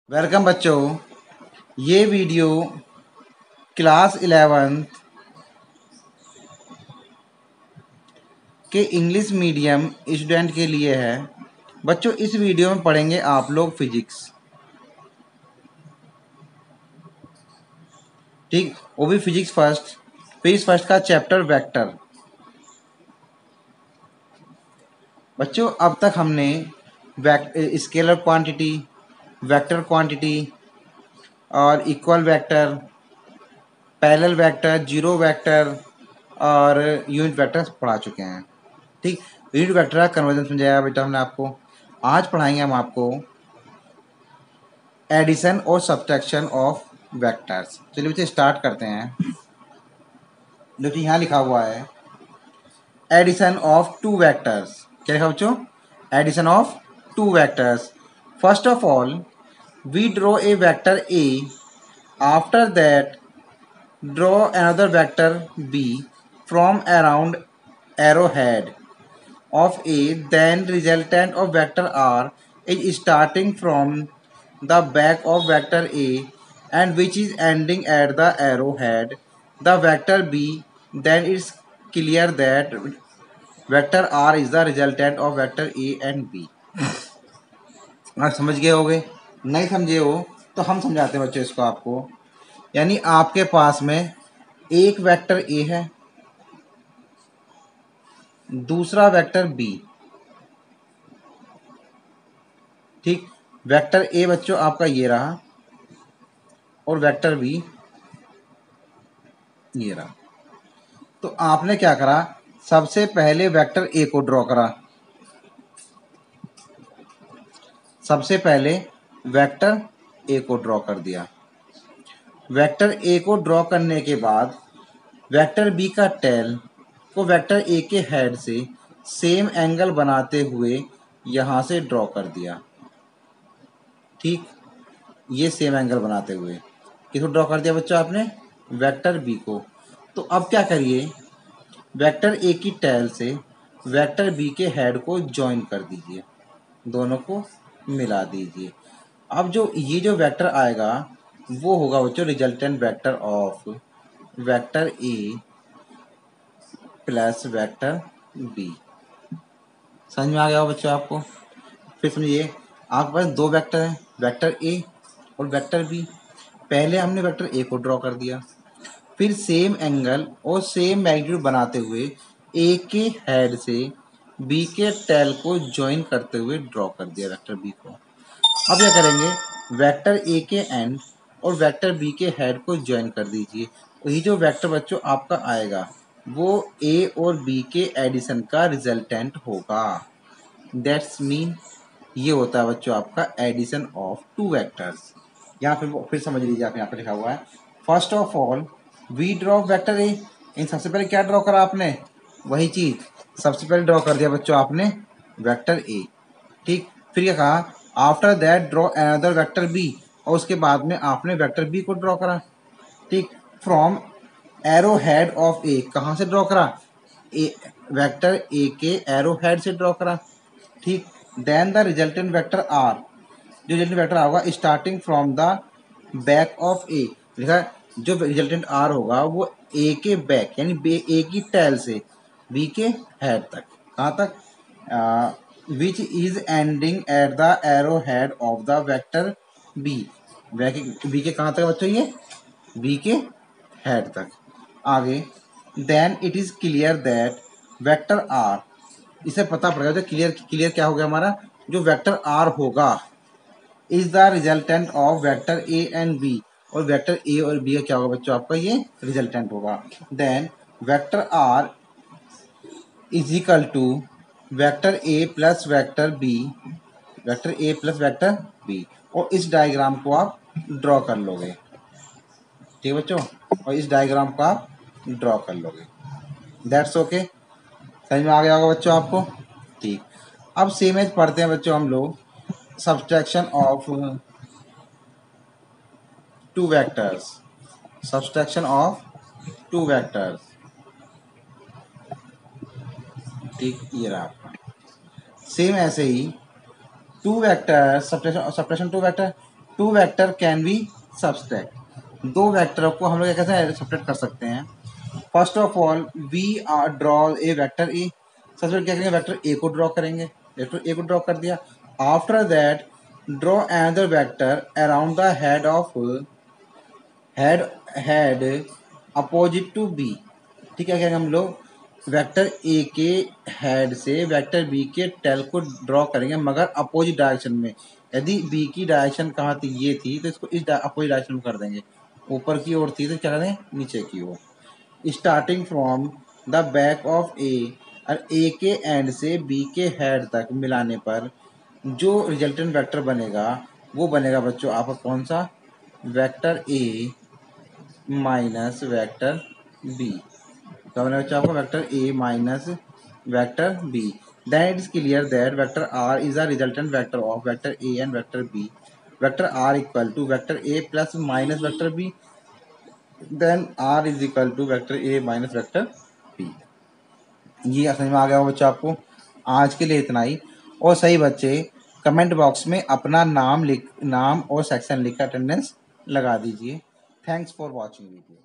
Welcome बच्चों। ये video class 11 के इंग्लिश मीडियम स्टूडेंट के लिए है। बच्चों, इस वीडियो में पढ़ेंगे आप लोग फिजिक्स, ठीक, वो भी फिजिक्स फर्स्ट का चैप्टर वेक्टर। बच्चों, अब तक हमने स्केलर क्वांटिटी, वेक्टर क्वांटिटी और equal vector, parallel vector, zero vector और यूनिट वेक्टर पढ़ा चुके हैं। ठीक, यूनिट वेक्टर का कन्वर्जन समझाया बेटा हमने आपको। आज पढ़ाएंगे हम आपको एडिशन और सब्ट्रैक्शन ऑफ वेक्टर्स। चलिए बच्चे स्टार्ट करते हैं। जो कि यहाँ लिखा हुआ है एडिशन ऑफ टू वेक्टर्स। क्या लिखा बच्चों? Addition of two vectors. First of all we draw a vector A, after that draw another vector B from around arrowhead of A, then resultant of vector R is starting from the back of vector A and which is ending at the arrowhead, the vector B, then it's clear that vector R is the resultant of vector A and B। आप समझ गए होगे? नहीं समझे हो तो हम समझाते हैं बच्चों इसको आपको। यानी आपके पास में एक वेक्टर A है, दूसरा वेक्टर B। ठीक, वेक्टर ए बच्चों आपका ये रहा और वेक्टर बी ये रहा। तो आपने क्या करा? सबसे पहले वेक्टर ए को ड्रॉ करा। सबसे पहले वेक्टर ए को ड्रॉ कर दिया। वेक्टर ए को ड्रॉ करने के बाद वेक्टर बी का टेल को वेक्टर ए के हेड से सेम एंगल बनाते हुए यहाँ से ड्रॉ कर दिया। ठीक, ये सेम एंगल बनाते हुए किसको ड्रॉ कर दिया बच्चों आपने? वेक्टर बी को। तो अब क्या करिए, वेक्टर ए की टेल से वेक्टर बी के हेड को ज्वाइन कर दीजिए, दोनों को मिला दीजिए। अब जो वेक्टर आएगा वो होगा बच्चों resultant vector of vector A plus vector B. समझ में आ गया हो बच्चों आपको? फिर समझिए, आपके पास दो वेक्टर हैं, वेक्टर ए और वेक्टर बी। पहले हमने वेक्टर ए को ड्रॉ कर दिया, फिर सेम एंगल और सेम मैग्नीट्यूड बनाते हुए ए के हेड से बी के टेल को ज्वाइन करते हुए ड्रॉ कर दिया वेक्टर बी को। अब क्या करेंगे, वेक्टर ए के एंड और वेक्टर बी के हेड को ज्वाइन कर दीजिए। वही जो वेक्टर बच्चों आपका आएगा वो ए और बी के एडिशन का रिजल्टेंट होगा। दैट्स मीन ये होता है बच्चों आपका एडिशन ऑफ टू वेक्टर्स। यहाँ फिर समझ लीजिए, आप यहाँ पर लिखा हुआ है first of all we draw vector A. इन सबसे पहले क्या ड्रॉ करा आपने? वही चीज सबसे पहले ड्रॉ कर दिया बच्चों आपने वेक्टर ए। ठीक, फिर क्या कहा? After that draw another vector B, और उसके बाद में आपने वेक्टर बी को ड्रॉ करा। ठीक, from arrow head of A, कहाँ से ड्रॉ करा? ए, वेक्टर ए के एरो हेड से ड्रॉ करा। ठीक, then the resultant vector R, जो रिजल्टेंट वेक्टर होगा starting from the back of A, लिखा है जो रिजल्टेंट आर होगा वो ए के बैक यानी ए की टेल से बी के हेड तक। कहाँ तक? Which is ending at the arrow head of the vector B. B के कहाँ तक बच्चों? ये बी के हेड तक। आगे then it is clear that vector R, इसे पता पड़ेगा जो क्लियर क्या हो गया हमारा, जो वेक्टर आर होगा is the resultant of vector A and B, और वेक्टर ए और बी का क्या होगा बच्चों आपका? ये रिजल्टेंट होगा। Then vector R is equal to vector A plus vector B, vector A plus vector B, और इस डायग्राम को आप ड्रॉ कर लोगे। ठीक बच्चों, और इस डायग्राम को आप ड्रॉ कर लोगे। दैट्स ओके, समझ में आ गया होगा बच्चों आपको? ठीक, अब सेम एज पढ़ते हैं बच्चों हम लोग subtraction of two vectors. Subtraction of two vectors. ठीक, ये रहा आपका। सेम ऐसे ही two vector subtraction two vector, two vector can be subtract. दो वेक्टर को हम लोग कैसे सब्सट्रैक्ट कर सकते हैं। First of all we are draw a vector A. सबसे पहले क्या करेंगे, वेक्टर ए को ड्रॉ करेंगे। वेक्टर ए को ड्रॉ कर दिया। After that draw another vector around the head opposite to B. ठीक है, क्या हम लोग वेक्टर ए के हेड से वेक्टर बी के टेल को ड्रॉ करेंगे, मगर अपोजिट डायरेक्शन में। यदि बी की डायरेक्शन कहाँ थी, ये थी, तो इसको इस अपोजिट डायरेक्शन में कर देंगे। ऊपर की ओर थी तो क्या करें, नीचे की ओर। Starting from the back of A, और ए के एंड से बी के हेड तक मिलाने पर जो रिजल्टेंट वेक्टर बनेगा वो बनेगा बच्चों आपका कौन सा, vector A minus vector B. क्या बनेगा बच्चों आपका, vector A minus vector B. Then it is clear that vector R is a resultant vector of vector A and vector B. Vector R equal to vector A plus minus vector B, then R is equal to vector A minus vector B. ये समझ में आ गया बच्चों आपको। आज के लिए इतना ही। और सही बच्चे कमेंट बॉक्स में अपना नाम और सेक्शन लिख कर अटेंडेंस लगा दीजिए। Thanks for watching video.